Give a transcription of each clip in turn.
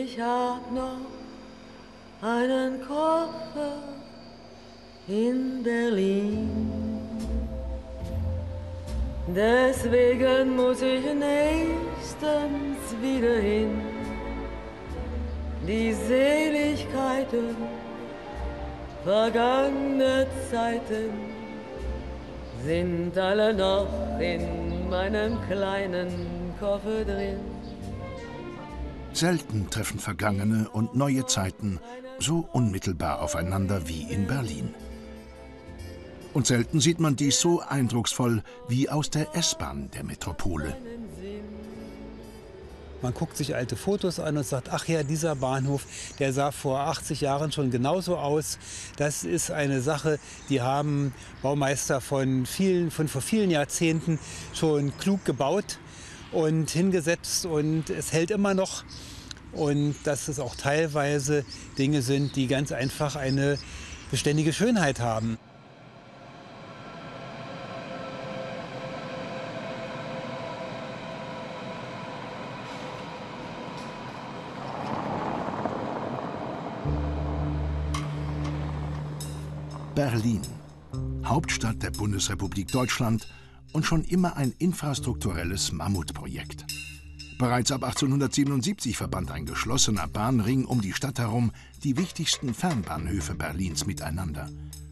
ich hab noch einen Koffer in Berlin. Deswegen muss ich nächstens wieder hin. Die Seligkeiten vergangene Zeiten sind alle noch in meinem kleinen Koffer drin. Selten treffen vergangene und neue Zeiten so unmittelbar aufeinander wie in Berlin. Und selten sieht man dies so eindrucksvoll wie aus der S-Bahn der Metropole. Man guckt sich alte Fotos an und sagt, ach ja, dieser Bahnhof, der sah vor 80 Jahren schon genauso aus. Das ist eine Sache, die haben Baumeister von vor vielen Jahrzehnten schon klug gebaut und hingesetzt und es hält immer noch. Und dass es auch teilweise Dinge sind, die ganz einfach eine beständige Schönheit haben. Berlin, Hauptstadt der Bundesrepublik Deutschland und schon immer ein infrastrukturelles Mammutprojekt. Bereits ab 1877 verband ein geschlossener Bahnring um die Stadt herum die wichtigsten Fernbahnhöfe Berlins miteinander.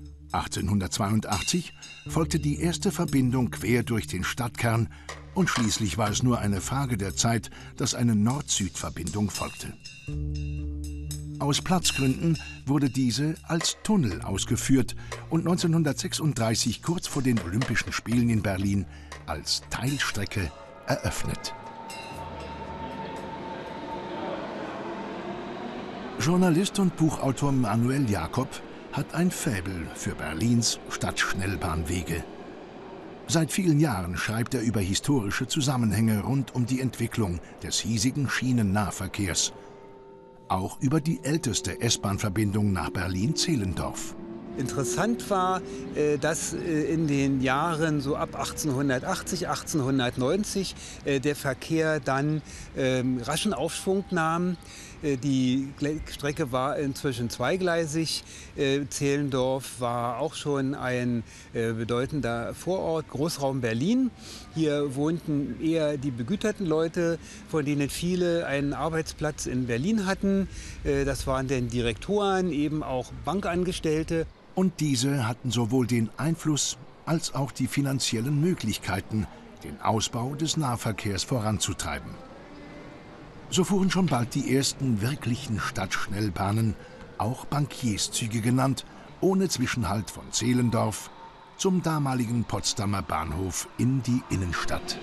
1882 folgte die erste Verbindung quer durch den Stadtkern und schließlich war es nur eine Frage der Zeit, dass eine Nord-Süd-Verbindung folgte. Aus Platzgründen wurde diese als Tunnel ausgeführt und 1936, kurz vor den Olympischen Spielen in Berlin, als Teilstrecke eröffnet. Journalist und Buchautor Manuel Jakob hat ein Faible für Berlins Stadtschnellbahnwege. Seit vielen Jahren schreibt er über historische Zusammenhänge rund um die Entwicklung des hiesigen Schienennahverkehrs. Auch über die älteste S-Bahn-Verbindung nach Berlin-Zehlendorf. Interessant war, dass in den Jahren so ab 1880, 1890 der Verkehr dann raschen Aufschwung nahm. Die Strecke war inzwischen zweigleisig. Zehlendorf war auch schon ein bedeutender Vorort, Großraum Berlin. Hier wohnten eher die begüterten Leute, von denen viele einen Arbeitsplatz in Berlin hatten. Das waren dann Direktoren, eben auch Bankangestellte. Und diese hatten sowohl den Einfluss als auch die finanziellen Möglichkeiten, den Ausbau des Nahverkehrs voranzutreiben. So fuhren schon bald die ersten wirklichen Stadtschnellbahnen, auch Bankierszüge genannt, ohne Zwischenhalt von Zehlendorf zum damaligen Potsdamer Bahnhof in die Innenstadt.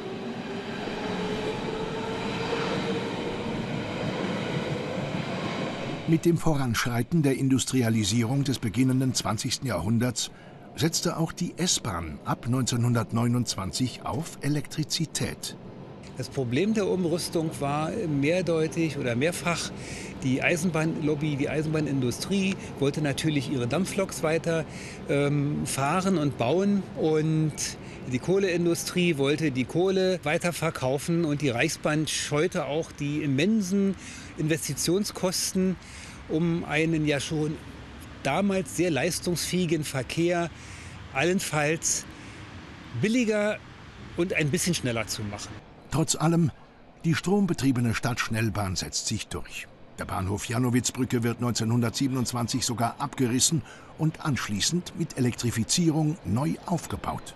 Mit dem Voranschreiten der Industrialisierung des beginnenden 20. Jahrhunderts setzte auch die S-Bahn ab 1929 auf Elektrizität. Das Problem der Umrüstung war mehrdeutig oder mehrfach. Die Eisenbahnlobby, die Eisenbahnindustrie wollte natürlich ihre Dampfloks weiter fahren und bauen. Und die Kohleindustrie wollte die Kohle weiterverkaufen. Und die Reichsbahn scheute auch die immensen Investitionskosten, um einen ja schon damals sehr leistungsfähigen Verkehr allenfalls billiger und ein bisschen schneller zu machen. Trotz allem, die strombetriebene Stadtschnellbahn setzt sich durch. Der Bahnhof Jannowitzbrücke wird 1927 sogar abgerissen und anschließend mit Elektrifizierung neu aufgebaut.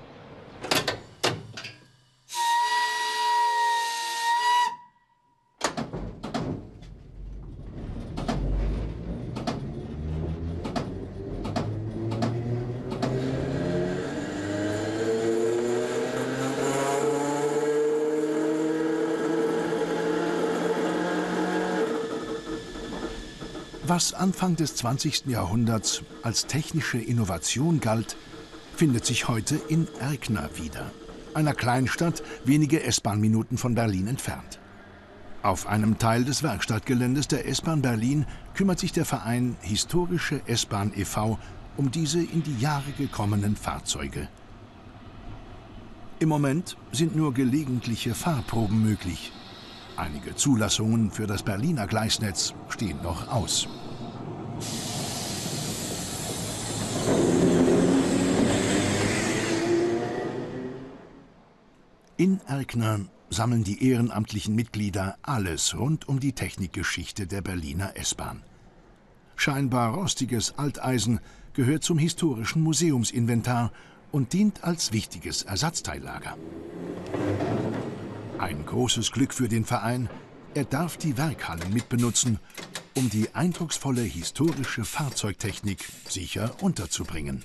Was Anfang des 20. Jahrhunderts als technische Innovation galt, findet sich heute in Erkner wieder, einer Kleinstadt wenige S-Bahn-Minuten von Berlin entfernt. Auf einem Teil des Werkstattgeländes der S-Bahn Berlin kümmert sich der Verein Historische S-Bahn e.V. um diese in die Jahre gekommenen Fahrzeuge. Im Moment sind nur gelegentliche Fahrproben möglich. Einige Zulassungen für das Berliner Gleisnetz stehen noch aus. In Erkner sammeln die ehrenamtlichen Mitglieder alles rund um die Technikgeschichte der Berliner S-Bahn. Scheinbar rostiges Alteisen gehört zum historischen Museumsinventar und dient als wichtiges Ersatzteillager. Ein großes Glück für den Verein, er darf die Werkhallen mitbenutzen, um die eindrucksvolle historische Fahrzeugtechnik sicher unterzubringen.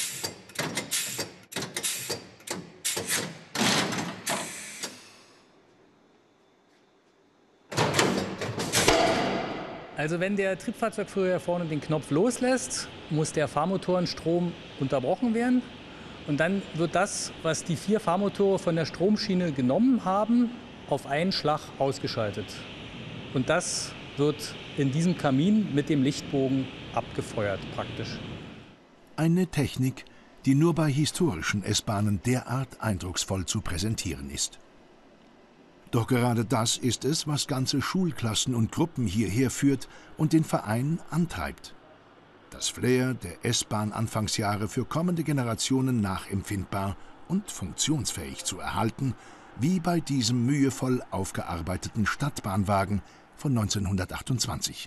Also wenn der Triebfahrzeugführer vorne den Knopf loslässt, muss der Fahrmotorenstrom unterbrochen werden. Und dann wird das, was die 4 Fahrmotore von der Stromschiene genommen haben, auf einen Schlag ausgeschaltet. Und das wird in diesem Kamin mit dem Lichtbogen abgefeuert praktisch. Eine Technik, die nur bei historischen S-Bahnen derart eindrucksvoll zu präsentieren ist. Doch gerade das ist es, was ganze Schulklassen und Gruppen hierher führt und den Verein antreibt. Das Flair der S-Bahn-Anfangsjahre für kommende Generationen nachempfindbar und funktionsfähig zu erhalten, wie bei diesem mühevoll aufgearbeiteten Stadtbahnwagen von 1928.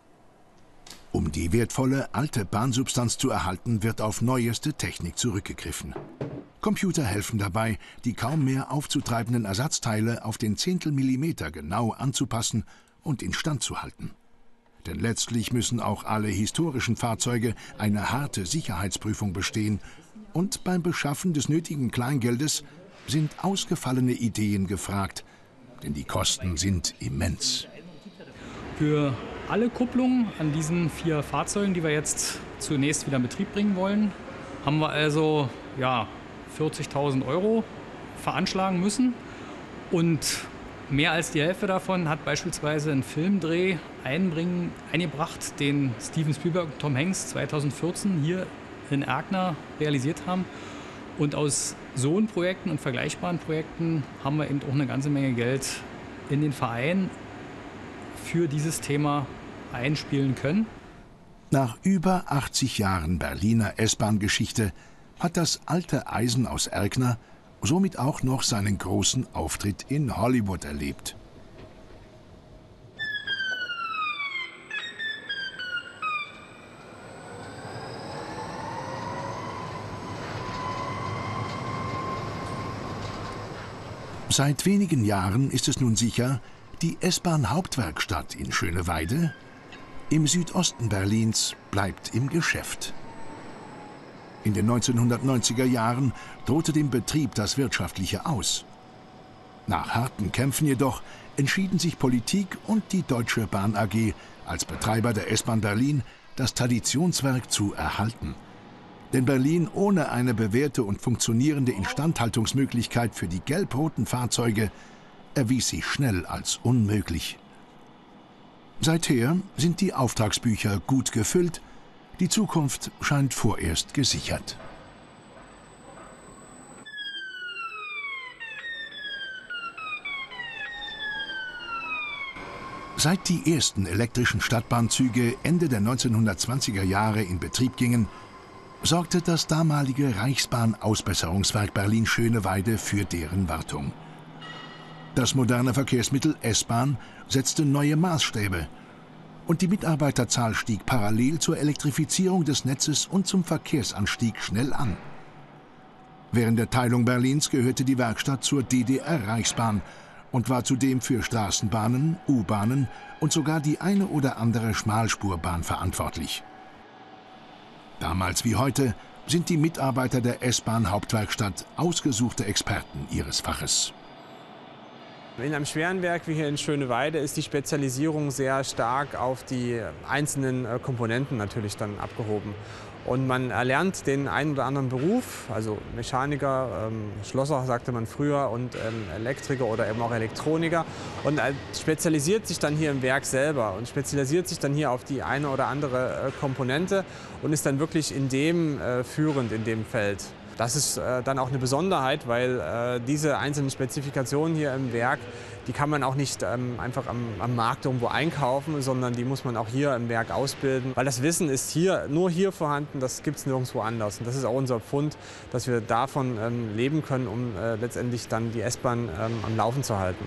Um die wertvolle alte Bahnsubstanz zu erhalten, wird auf neueste Technik zurückgegriffen. Computer helfen dabei, die kaum mehr aufzutreibenden Ersatzteile auf den Zehntelmillimeter genau anzupassen und instand zu halten. Denn letztlich müssen auch alle historischen Fahrzeuge eine harte Sicherheitsprüfung bestehen und beim Beschaffen des nötigen Kleingeldes sind ausgefallene Ideen gefragt, denn die Kosten sind immens. Für alle Kupplungen an diesen 4 Fahrzeugen, die wir jetzt zunächst wieder in Betrieb bringen wollen, haben wir also 40.000 € veranschlagen müssen. Und mehr als die Hälfte davon hat beispielsweise ein Filmdreh eingebracht, den Steven Spielberg und Tom Hanks 2014 hier in Erkner realisiert haben. Und aus so einen Projekten und vergleichbaren Projekten haben wir eben auch eine ganze Menge Geld in den Verein für dieses Thema einspielen können. Nach über 80 Jahren Berliner S-Bahn-Geschichte hat das alte Eisen aus Erkner somit auch noch seinen großen Auftritt in Hollywood erlebt. Seit wenigen Jahren ist es nun sicher, die S-Bahn-Hauptwerkstatt in Schöneweide im Südosten Berlins bleibt im Geschäft. In den 1990er Jahren drohte dem Betrieb das Wirtschaftliche aus. Nach harten Kämpfen jedoch entschieden sich Politik und die Deutsche Bahn AG als Betreiber der S-Bahn Berlin, das Traditionswerk zu erhalten. Denn Berlin ohne eine bewährte und funktionierende Instandhaltungsmöglichkeit für die gelb-roten Fahrzeuge erwies sich schnell als unmöglich. Seither sind die Auftragsbücher gut gefüllt, die Zukunft scheint vorerst gesichert. Seit die ersten elektrischen Stadtbahnzüge Ende der 1920er Jahre in Betrieb gingen, sorgte das damalige Reichsbahn-Ausbesserungswerk Berlin-Schöneweide für deren Wartung. Das moderne Verkehrsmittel S-Bahn setzte neue Maßstäbe und die Mitarbeiterzahl stieg parallel zur Elektrifizierung des Netzes und zum Verkehrsanstieg schnell an. Während der Teilung Berlins gehörte die Werkstatt zur DDR-Reichsbahn und war zudem für Straßenbahnen, U-Bahnen und sogar die eine oder andere Schmalspurbahn verantwortlich. Damals wie heute sind die Mitarbeiter der S-Bahn-Hauptwerkstatt ausgesuchte Experten ihres Faches. In einem schweren Werk wie hier in Schöneweide ist die Spezialisierung sehr stark auf die einzelnen Komponenten natürlich dann abgehoben. Und man erlernt den einen oder anderen Beruf, also Mechaniker, Schlosser sagte man früher und Elektriker oder eben auch Elektroniker und spezialisiert sich dann hier im Werk selber und spezialisiert sich dann hier auf die eine oder andere Komponente und ist dann wirklich in dem führend in dem Feld. Das ist dann auch eine Besonderheit, weil diese einzelnen Spezifikationen hier im Werk, die kann man auch nicht einfach am Markt irgendwo einkaufen, sondern die muss man auch hier im Werk ausbilden. Weil das Wissen ist nur hier vorhanden, das gibt es nirgendwo anders. Und das ist auch unser Pfund, dass wir davon leben können, um letztendlich dann die S-Bahn am Laufen zu halten.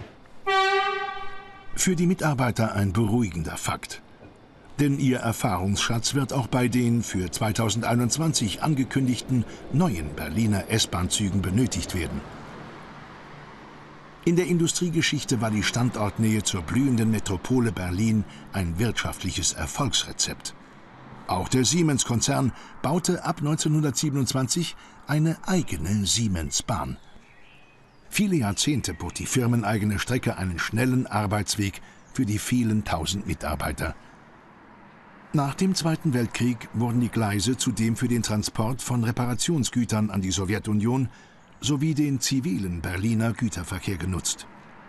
Für die Mitarbeiter ein beruhigender Fakt. Denn ihr Erfahrungsschatz wird auch bei den für 2021 angekündigten neuen Berliner S-Bahn-Zügen benötigt werden. In der Industriegeschichte war die Standortnähe zur blühenden Metropole Berlin ein wirtschaftliches Erfolgsrezept. Auch der Siemens-Konzern baute ab 1927 eine eigene Siemens-Bahn. Viele Jahrzehnte bot die firmeneigene Strecke einen schnellen Arbeitsweg für die vielen tausend Mitarbeiter. Nach dem Zweiten Weltkrieg wurden die Gleise zudem für den Transport von Reparationsgütern an die Sowjetunion sowie den zivilen Berliner Güterverkehr genutzt.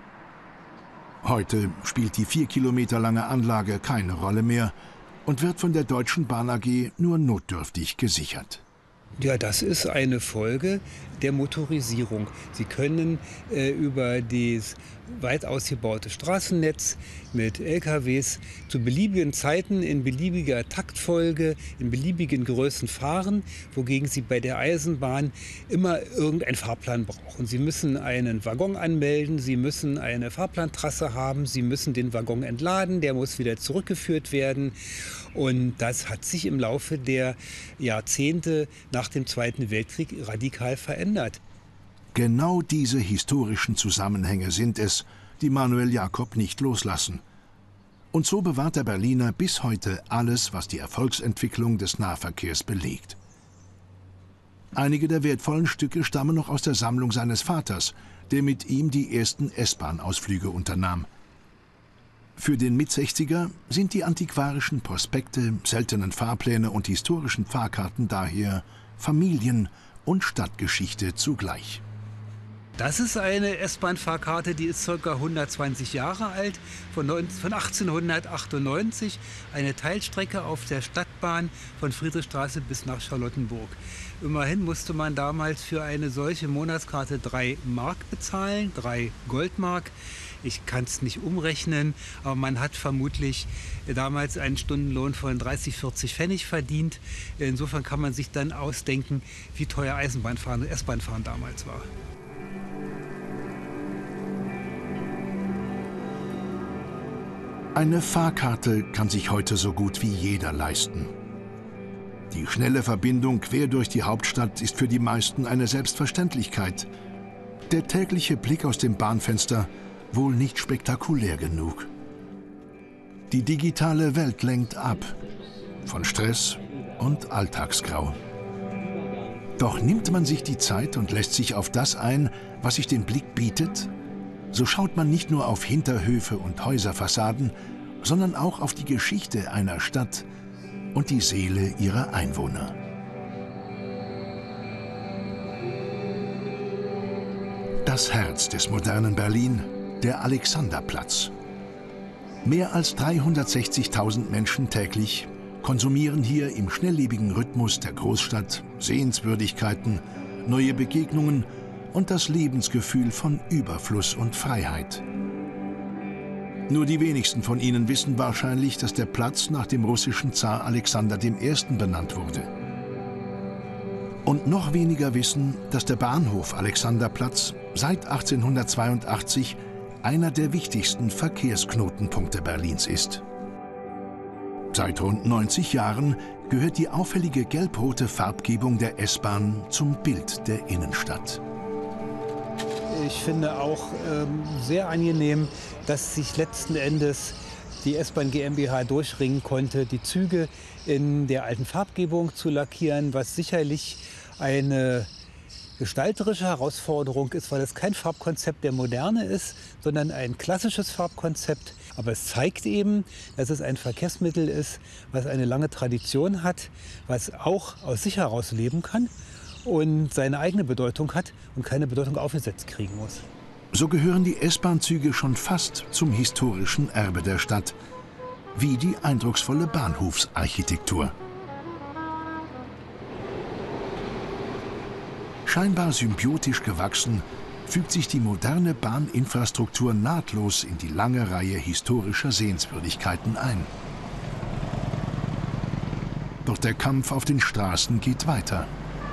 Heute spielt die 4 Kilometer lange Anlage keine Rolle mehr und wird von der Deutschen Bahn AG nur notdürftig gesichert. Ja, das ist eine Folge der Motorisierung. Sie können über das weit ausgebaute Straßennetz mit LKWs zu beliebigen Zeiten in beliebiger Taktfolge, in beliebigen Größen fahren, wogegen Sie bei der Eisenbahn immer irgendeinen Fahrplan brauchen. Sie müssen einen Waggon anmelden, Sie müssen eine Fahrplantrasse haben, Sie müssen den Waggon entladen, der muss wieder zurückgeführt werden. Und das hat sich im Laufe der Jahrzehnte nach dem Zweiten Weltkrieg radikal verändert. Genau diese historischen Zusammenhänge sind es, die Manuel Jakob nicht loslassen. Und so bewahrt der Berliner bis heute alles, was die Erfolgsentwicklung des Nahverkehrs belegt. Einige der wertvollen Stücke stammen noch aus der Sammlung seines Vaters, der mit ihm die ersten S-Bahn-Ausflüge unternahm. Für den Mit-60er sind die antiquarischen Prospekte, seltenen Fahrpläne und historischen Fahrkarten daher Familien- und Stadtgeschichte zugleich. Das ist eine S-Bahn-Fahrkarte, die ist ca. 120 Jahre alt, von 1898, eine Teilstrecke auf der Stadtbahn von Friedrichstraße bis nach Charlottenburg. Immerhin musste man damals für eine solche Monatskarte 3 Mark bezahlen, 3 Goldmark. Ich kann es nicht umrechnen, aber man hat vermutlich damals einen Stundenlohn von 30, 40 Pfennig verdient. Insofern kann man sich dann ausdenken, wie teuer Eisenbahnfahren und S-Bahnfahren damals war. Eine Fahrkarte kann sich heute so gut wie jeder leisten. Die schnelle Verbindung quer durch die Hauptstadt ist für die meisten eine Selbstverständlichkeit. Der tägliche Blick aus dem Bahnfenster wohl nicht spektakulär genug. Die digitale Welt lenkt ab von Stress und Alltagsgrau. Doch nimmt man sich die Zeit und lässt sich auf das ein, was sich dem Blick bietet, so schaut man nicht nur auf Hinterhöfe und Häuserfassaden, sondern auch auf die Geschichte einer Stadt und die Seele ihrer Einwohner. Das Herz des modernen Berlin, der Alexanderplatz. Mehr als 360.000 Menschen täglich konsumieren hier im schnelllebigen Rhythmus der Großstadt Sehenswürdigkeiten, neue Begegnungen und das Lebensgefühl von Überfluss und Freiheit. Nur die wenigsten von ihnen wissen wahrscheinlich, dass der Platz nach dem russischen Zar Alexander I. benannt wurde. Und noch weniger wissen, dass der Bahnhof Alexanderplatz seit 1882 einer der wichtigsten Verkehrsknotenpunkte Berlins ist. Seit rund 90 Jahren gehört die auffällige gelb-rote Farbgebung der S-Bahn zum Bild der Innenstadt. Ich finde auch sehr angenehm, dass sich letzten Endes die S-Bahn GmbH durchringen konnte, die Züge in der alten Farbgebung zu lackieren, was sicherlich eine gestalterische Herausforderung ist, weil es kein Farbkonzept der Moderne ist, sondern ein klassisches Farbkonzept. Aber es zeigt eben, dass es ein Verkehrsmittel ist, was eine lange Tradition hat, was auch aus sich heraus leben kann und seine eigene Bedeutung hat und keine Bedeutung aufgesetzt kriegen muss. So gehören die S-Bahn-Züge schon fast zum historischen Erbe der Stadt, wie die eindrucksvolle Bahnhofsarchitektur. Scheinbar symbiotisch gewachsen, fügt sich die moderne Bahninfrastruktur nahtlos in die lange Reihe historischer Sehenswürdigkeiten ein. Doch der Kampf auf den Straßen geht weiter.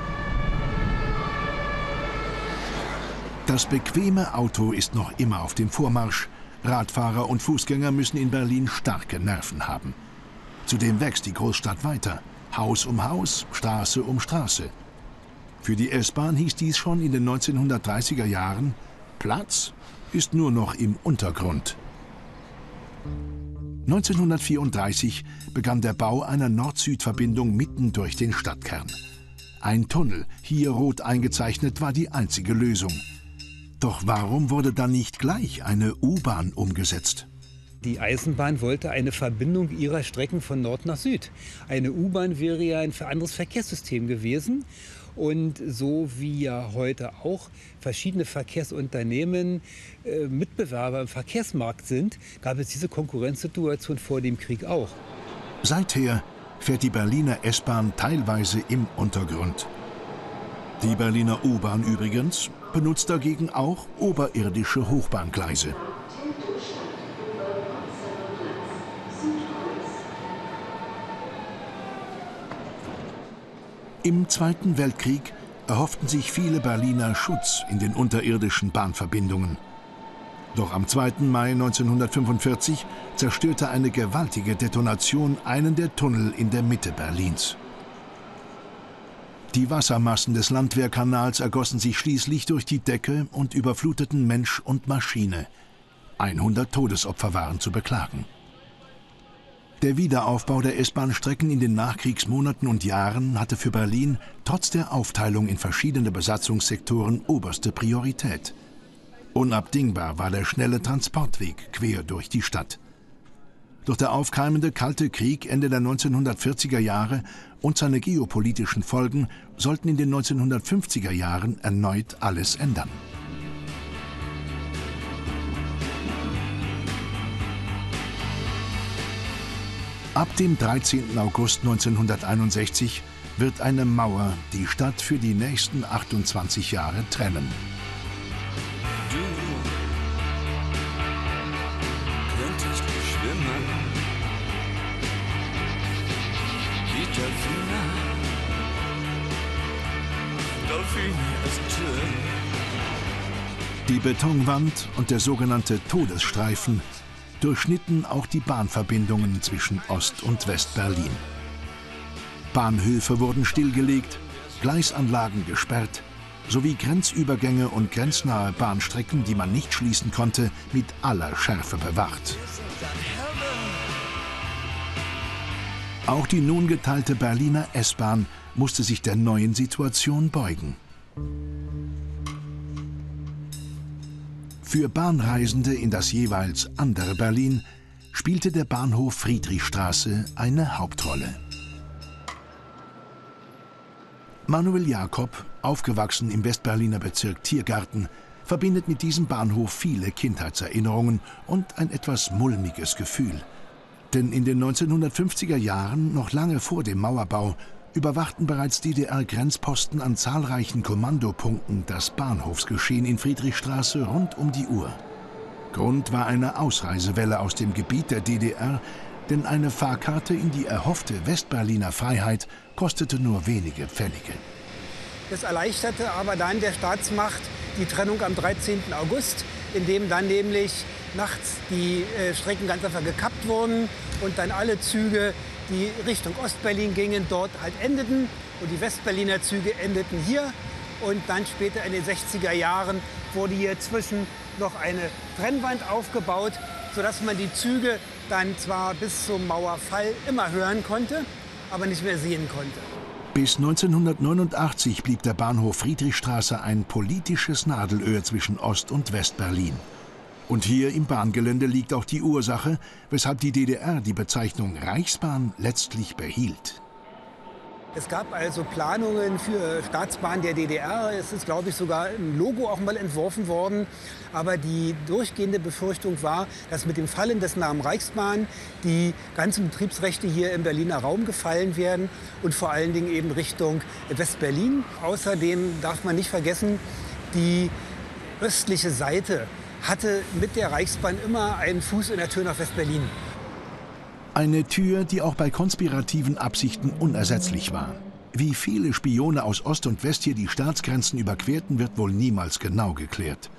Das bequeme Auto ist noch immer auf dem Vormarsch. Radfahrer und Fußgänger müssen in Berlin starke Nerven haben. Zudem wächst die Großstadt weiter. Haus um Haus, Straße um Straße. Für die S-Bahn hieß dies schon in den 1930er Jahren: Platz ist nur noch im Untergrund. 1934 begann der Bau einer Nord-Süd-Verbindung mitten durch den Stadtkern. Ein Tunnel, hier rot eingezeichnet, war die einzige Lösung. Doch warum wurde dann nicht gleich eine U-Bahn umgesetzt? Die Eisenbahn wollte eine Verbindung ihrer Strecken von Nord nach Süd. Eine U-Bahn wäre ja ein anderes Verkehrssystem gewesen. Und so wie ja heute auch verschiedene Verkehrsunternehmen Mitbewerber im Verkehrsmarkt sind, gab es diese Konkurrenzsituation vor dem Krieg auch. Seither fährt die Berliner S-Bahn teilweise im Untergrund. Die Berliner U-Bahn übrigens benutzt dagegen auch oberirdische Hochbahngleise. Im Zweiten Weltkrieg erhofften sich viele Berliner Schutz in den unterirdischen Bahnverbindungen. Doch am 2. Mai 1945 zerstörte eine gewaltige Detonation einen der Tunnel in der Mitte Berlins. Die Wassermassen des Landwehrkanals ergossen sich schließlich durch die Decke und überfluteten Mensch und Maschine. 100 Todesopfer waren zu beklagen. Der Wiederaufbau der S-Bahn-Strecken in den Nachkriegsmonaten und Jahren hatte für Berlin trotz der Aufteilung in verschiedene Besatzungssektoren oberste Priorität. Unabdingbar war der schnelle Transportweg quer durch die Stadt. Doch der aufkeimende Kalte Krieg Ende der 1940er Jahre und seine geopolitischen Folgen sollten in den 1950er Jahren erneut alles ändern. Ab dem 13. August 1961 wird eine Mauer die Stadt für die nächsten 28 Jahre trennen. Du könntest schwimmen wie Delfine. Delfine ist schön. Die Betonwand und der sogenannte Todesstreifen durchschnitten auch die Bahnverbindungen zwischen Ost- und West-Berlin. Bahnhöfe wurden stillgelegt, Gleisanlagen gesperrt, sowie Grenzübergänge und grenznahe Bahnstrecken, die man nicht schließen konnte, mit aller Schärfe bewacht. Auch die nun geteilte Berliner S-Bahn musste sich der neuen Situation beugen. Für Bahnreisende in das jeweils andere Berlin spielte der Bahnhof Friedrichstraße eine Hauptrolle. Manuel Jakob, aufgewachsen im Westberliner Bezirk Tiergarten, verbindet mit diesem Bahnhof viele Kindheitserinnerungen und ein etwas mulmiges Gefühl. Denn in den 1950er Jahren, noch lange vor dem Mauerbau, überwachten bereits DDR-Grenzposten an zahlreichen Kommandopunkten das Bahnhofsgeschehen in Friedrichstraße rund um die Uhr. Grund war eine Ausreisewelle aus dem Gebiet der DDR, denn eine Fahrkarte in die erhoffte Westberliner Freiheit kostete nur wenige Pfennige. Das erleichterte aber dann der Staatsmacht die Trennung am 13. August, indem dann nämlich nachts die Strecken ganz einfach gekappt wurden und dann alle Züge, die Richtung Ostberlin gingen, dort halt endeten. Und die Westberliner Züge endeten hier. Und dann später in den 60er Jahren wurde hier zwischen noch eine Trennwand aufgebaut, sodass man die Züge dann zwar bis zum Mauerfall immer hören konnte, aber nicht mehr sehen konnte. Bis 1989 blieb der Bahnhof Friedrichstraße ein politisches Nadelöhr zwischen Ost- und Westberlin. Und hier im Bahngelände liegt auch die Ursache, weshalb die DDR die Bezeichnung Reichsbahn letztlich behielt. Es gab also Planungen für Staatsbahnen der DDR. Es ist, glaube ich, sogar ein Logo auch mal entworfen worden. Aber die durchgehende Befürchtung war, dass mit dem Fallen des Namen Reichsbahn die ganzen Betriebsrechte hier im Berliner Raum gefallen werden und vor allen Dingen eben Richtung West-Berlin. Außerdem darf man nicht vergessen, die östliche Seite hatte mit der Reichsbahn immer einen Fuß in der Tür nach West-Berlin. Eine Tür, die auch bei konspirativen Absichten unersetzlich war. Wie viele Spione aus Ost und West hier die Staatsgrenzen überquerten, wird wohl niemals genau geklärt.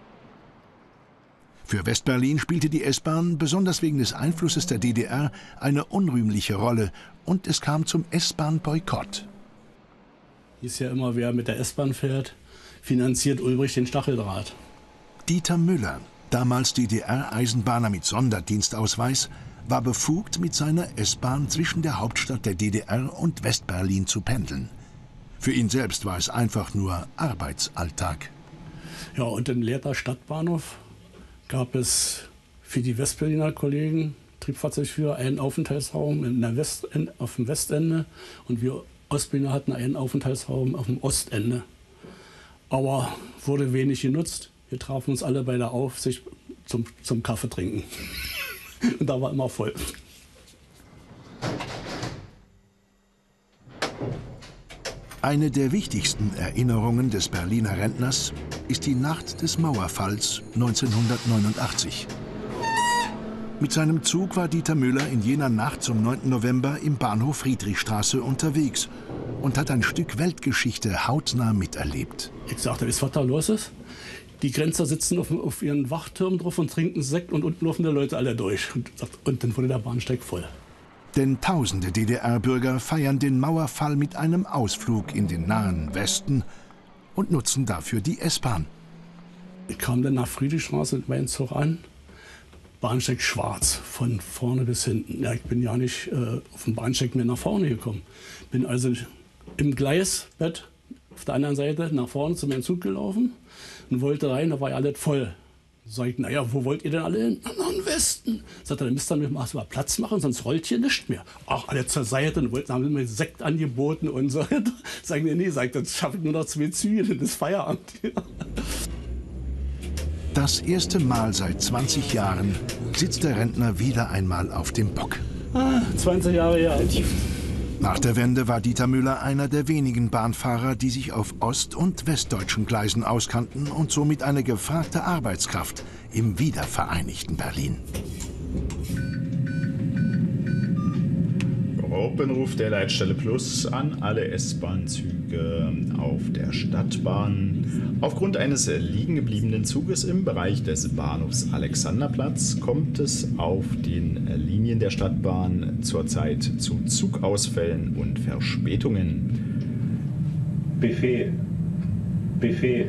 Für West-Berlin spielte die S-Bahn, besonders wegen des Einflusses der DDR, eine unrühmliche Rolle und es kam zum S-Bahn-Boykott. Hieß ja immer, wer mit der S-Bahn fährt, finanziert Ulbricht den Stacheldraht. Dieter Müller, damals DDR-Eisenbahner mit Sonderdienstausweis, war befugt, mit seiner S-Bahn zwischen der Hauptstadt der DDR und West-Berlin zu pendeln. Für ihn selbst war es einfach nur Arbeitsalltag. Ja, und im Lehrter Stadtbahnhof gab es für die Westberliner Kollegen, Triebfahrzeugführer, einen Aufenthaltsraum auf dem Westende und wir Ostberliner hatten einen Aufenthaltsraum auf dem Ostende. Aber wurde wenig genutzt. Wir trafen uns alle bei der Aufsicht zum Kaffee trinken. Und da war immer voll. Eine der wichtigsten Erinnerungen des Berliner Rentners ist die Nacht des Mauerfalls 1989. Mit seinem Zug war Dieter Müller in jener Nacht zum 9. November im Bahnhof Friedrichstraße unterwegs und hat ein Stück Weltgeschichte hautnah miterlebt. Ich sagte, wisst ihr, was da los ist? Die Grenzer sitzen auf ihren Wachtürmen drauf und trinken Sekt und unten laufen die Leute alle durch. Und dann wurde der Bahnsteig voll. Denn tausende DDR-Bürger feiern den Mauerfall mit einem Ausflug in den nahen Westen und nutzen dafür die S-Bahn. Ich kam dann nach Friedrichstraße mit meinem Zug an. Bahnsteig schwarz, von vorne bis hinten. Ja, ich bin ja nicht auf dem Bahnsteig mehr nach vorne gekommen. Bin also im Gleisbett auf der anderen Seite nach vorne zu meinem Zug gelaufen und wollte rein, da war ja alles voll. Sag ich, naja, wo wollt ihr denn alle hin? Nach dem Westen. Sagt er, dann müsst ihr mir mal Platz machen, sonst rollt hier nichts mehr. Ach, alle zur Seite und haben mir Sekt angeboten und so. Sagen wir, nee, sagt, das schaffe ich nur noch 2 Züge, das ist Feierabend. Das erste Mal seit 20 Jahren sitzt der Rentner wieder einmal auf dem Bock. 20 Jahre her. Nach der Wende war Dieter Müller einer der wenigen Bahnfahrer, die sich auf ost- und westdeutschen Gleisen auskannten und somit eine gefragte Arbeitskraft im wiedervereinigten Berlin. Gruppenruf der Leitstelle Plus an alle S-Bahn-Züge auf der Stadtbahn. Aufgrund eines liegen gebliebenen Zuges im Bereich des Bahnhofs Alexanderplatz kommt es auf den Linien der Stadtbahn zurzeit zu Zugausfällen und Verspätungen. Befehl. Befehl.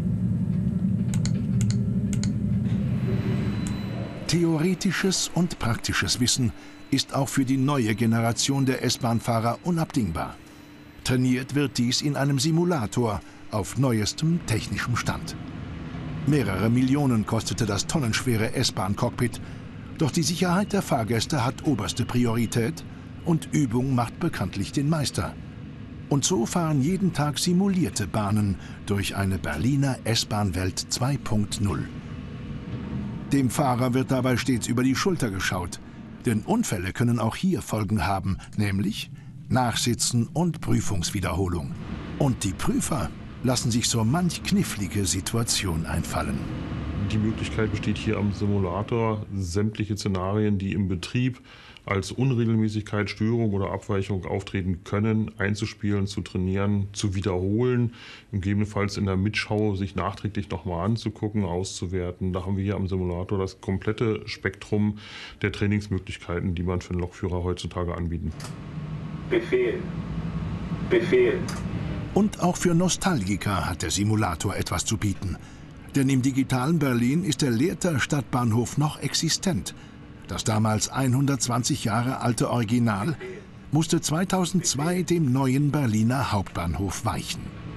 Theoretisches und praktisches Wissen ist auch für die neue Generation der S-Bahn-Fahrer unabdingbar. Trainiert wird dies in einem Simulator auf neuestem technischem Stand. Mehrere Millionen kostete das tonnenschwere S-Bahn-Cockpit, doch die Sicherheit der Fahrgäste hat oberste Priorität und Übung macht bekanntlich den Meister. Und so fahren jeden Tag simulierte Bahnen durch eine Berliner S-Bahn-Welt 2.0. Dem Fahrer wird dabei stets über die Schulter geschaut. Denn Unfälle können auch hier Folgen haben, nämlich Nachsitzen und Prüfungswiederholung. Und die Prüfer lassen sich so manch knifflige Situation einfallen. Die Möglichkeit besteht hier am Simulator, sämtliche Szenarien, die im Betrieb als Unregelmäßigkeit, Störung oder Abweichung auftreten können, einzuspielen, zu trainieren, zu wiederholen, gegebenenfalls in der Mitschau sich nachträglich nochmal anzugucken, auszuwerten. Da haben wir hier am Simulator das komplette Spektrum der Trainingsmöglichkeiten, die man für einen Lokführer heutzutage anbieten. Befehl. Befehl. Und auch für Nostalgiker hat der Simulator etwas zu bieten. Denn im digitalen Berlin ist der Lehrter Stadtbahnhof noch existent. Das damals 120 Jahre alte Original musste 2002 dem neuen Berliner Hauptbahnhof weichen.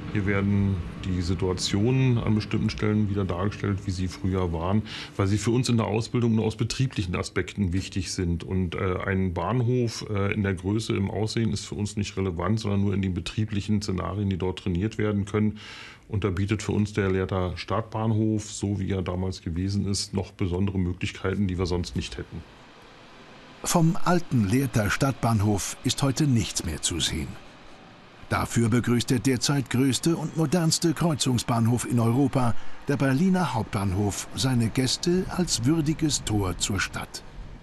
Hier werden die Situationen an bestimmten Stellen wieder dargestellt, wie sie früher waren, weil sie für uns in der Ausbildung nur aus betrieblichen Aspekten wichtig sind. Und ein Bahnhof in der Größe, im Aussehen ist für uns nicht relevant, sondern nur in den betrieblichen Szenarien, die dort trainiert werden können. Und da bietet für uns der Lehrter Stadtbahnhof, so wie er damals gewesen ist, noch besondere Möglichkeiten, die wir sonst nicht hätten. Vom alten Lehrter Stadtbahnhof ist heute nichts mehr zu sehen. Dafür begrüßt der derzeit größte und modernste Kreuzungsbahnhof in Europa, der Berliner Hauptbahnhof, seine Gäste als würdiges Tor zur Stadt.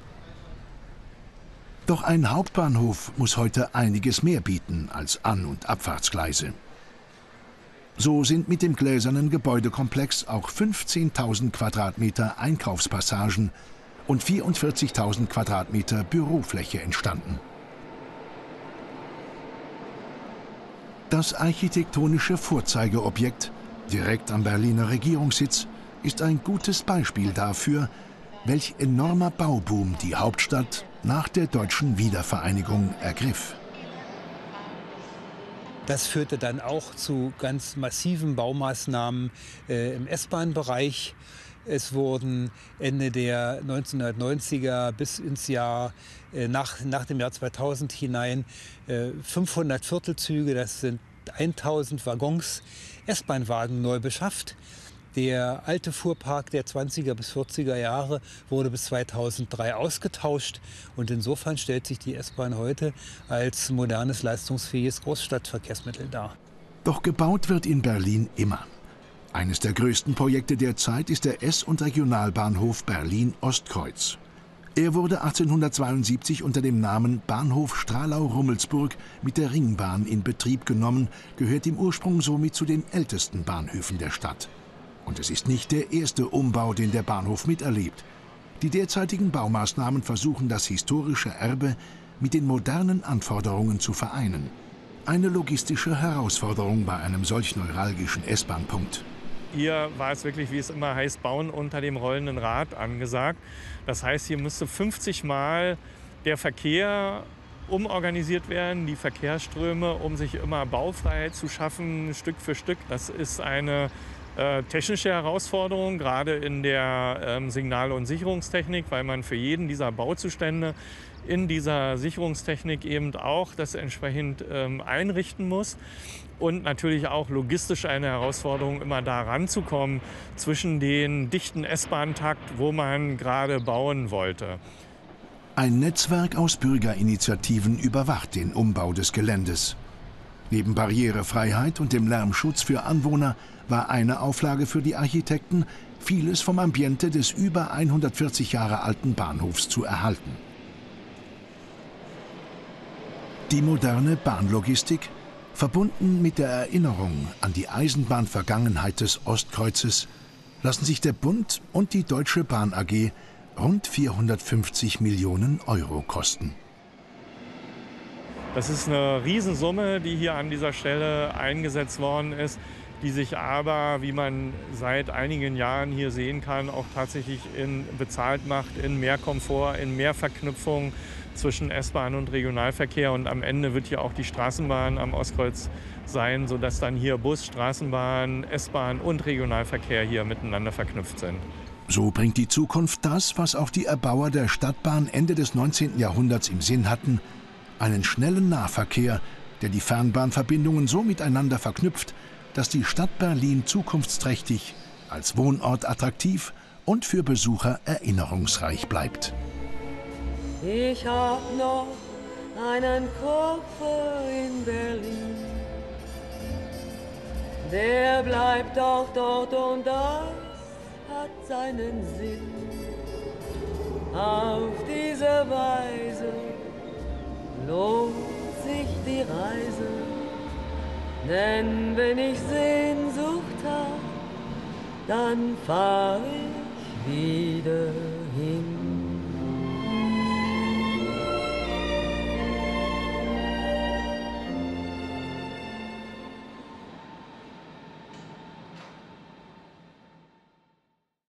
Doch ein Hauptbahnhof muss heute einiges mehr bieten als An- und Abfahrtsgleise. So sind mit dem gläsernen Gebäudekomplex auch 15.000 Quadratmeter Einkaufspassagen und 44.000 Quadratmeter Bürofläche entstanden. Das architektonische Vorzeigeobjekt, direkt am Berliner Regierungssitz, ist ein gutes Beispiel dafür, welch enormer Bauboom die Hauptstadt nach der deutschen Wiedervereinigung ergriff. Das führte dann auch zu ganz massiven Baumaßnahmen im S-Bahn-Bereich. Es wurden Ende der 1990er bis ins Jahr nach dem Jahr 2000 hinein 500 Viertelzüge, das sind 1000 Waggons, S-Bahn-Wagen neu beschafft. Der alte Fuhrpark der 20er bis 40er Jahre wurde bis 2003 ausgetauscht. Und insofern stellt sich die S-Bahn heute als modernes, leistungsfähiges Großstadtverkehrsmittel dar. Doch gebaut wird in Berlin immer. Eines der größten Projekte der Zeit ist der S- und Regionalbahnhof Berlin-Ostkreuz. Er wurde 1872 unter dem Namen Bahnhof Stralau-Rummelsburg mit der Ringbahn in Betrieb genommen, gehört im Ursprung somit zu den ältesten Bahnhöfen der Stadt. Und es ist nicht der erste Umbau, den der Bahnhof miterlebt. Die derzeitigen Baumaßnahmen versuchen, das historische Erbe mit den modernen Anforderungen zu vereinen. Eine logistische Herausforderung bei einem solch neuralgischen S-Bahn-Punkt. Hier war es wirklich, wie es immer heißt, Bauen unter dem rollenden Rad angesagt. Das heißt, hier müsste 50 Mal der Verkehr umorganisiert werden, die Verkehrsströme, um sich immer Baufreiheit zu schaffen, Stück für Stück. Das ist eine technische Herausforderung, gerade in der Signal- und Sicherungstechnik, weil man für jeden dieser Bauzustände in dieser Sicherungstechnik eben auch das entsprechend einrichten muss. Und natürlich auch logistisch eine Herausforderung, immer da ranzukommen zwischen den dichten S-Bahn-Takt, wo man gerade bauen wollte. Ein Netzwerk aus Bürgerinitiativen überwacht den Umbau des Geländes. Neben Barrierefreiheit und dem Lärmschutz für Anwohner war eine Auflage für die Architekten, vieles vom Ambiente des über 140 Jahre alten Bahnhofs zu erhalten. Die moderne Bahnlogistik, verbunden mit der Erinnerung an die Eisenbahnvergangenheit des Ostkreuzes, lassen sich der Bund und die Deutsche Bahn AG rund 450 Millionen Euro kosten. Das ist eine Riesensumme, die hier an dieser Stelle eingesetzt worden ist, die sich aber, wie man seit einigen Jahren hier sehen kann, auch tatsächlich bezahlt macht in mehr Komfort, in mehr Verknüpfung zwischen S-Bahn und Regionalverkehr. Und am Ende wird hier auch die Straßenbahn am Ostkreuz sein, sodass dann hier Bus, Straßenbahn, S-Bahn und Regionalverkehr hier miteinander verknüpft sind. So bringt die Zukunft das, was auch die Erbauer der Stadtbahn Ende des 19. Jahrhunderts im Sinn hatten: einen schnellen Nahverkehr, der die Fernbahnverbindungen so miteinander verknüpft, dass die Stadt Berlin zukunftsträchtig, als Wohnort attraktiv und für Besucher erinnerungsreich bleibt. Ich hab noch einen Koffer in Berlin, der bleibt auch dort und das hat seinen Sinn. Auf diese Weise lohnt sich die Reise, denn wenn ich Sehnsucht hab, dann fahr ich wieder hin.